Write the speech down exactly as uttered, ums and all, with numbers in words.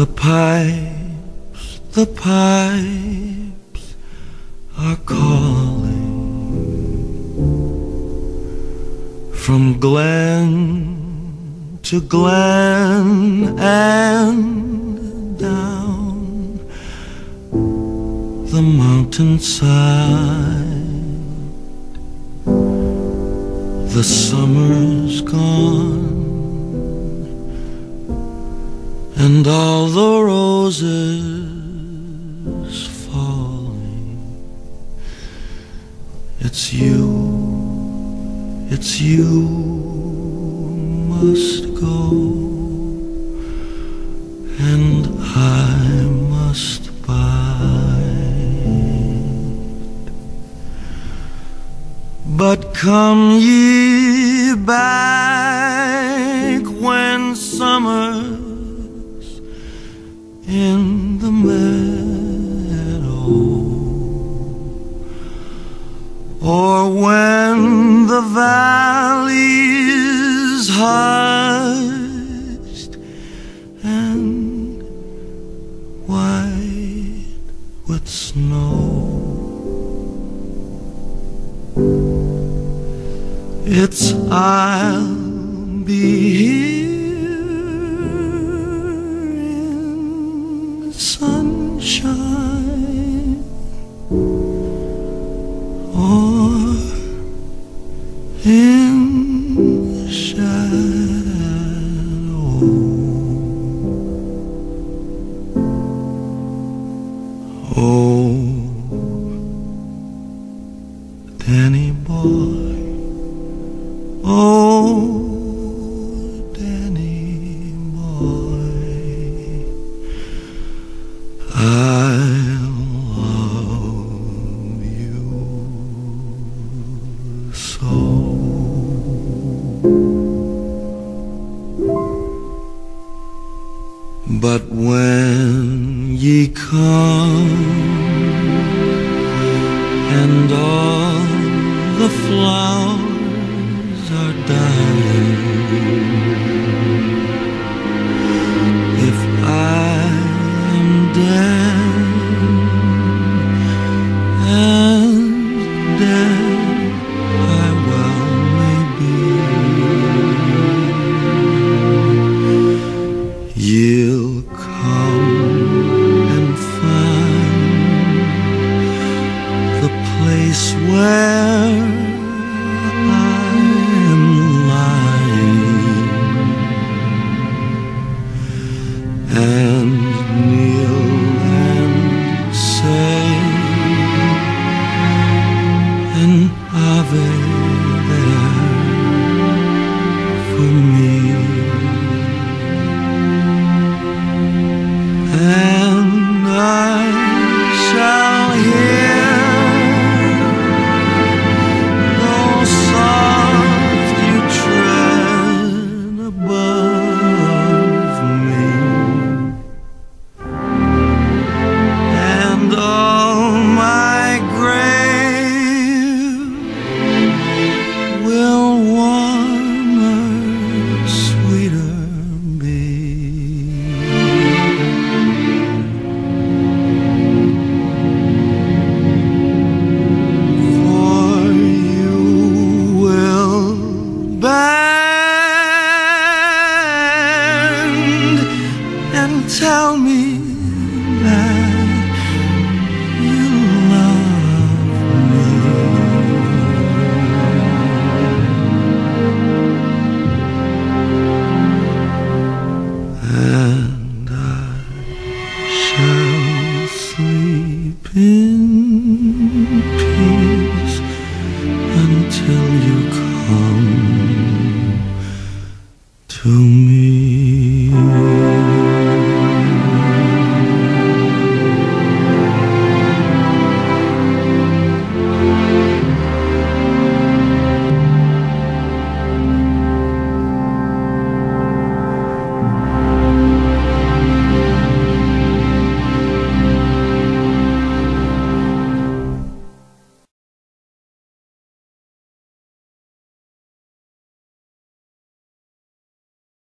The pipes, the pipes are calling from glen to glen and down the mountainside. The summer's gone and all the roses falling. It's you, it's you must go, and I must bide. But come ye back when summer in the meadow, or when the valley's hushed and white with snow. It's I'll be here, sunshine, or in the shadow. Oh, Danny boy, oh, Danny boy, I'll love you so. But when ye come and all the flowers are dying, if I am dead and dead I well may be, you'll come and find the place where I'm lying, and kneel and say an Ave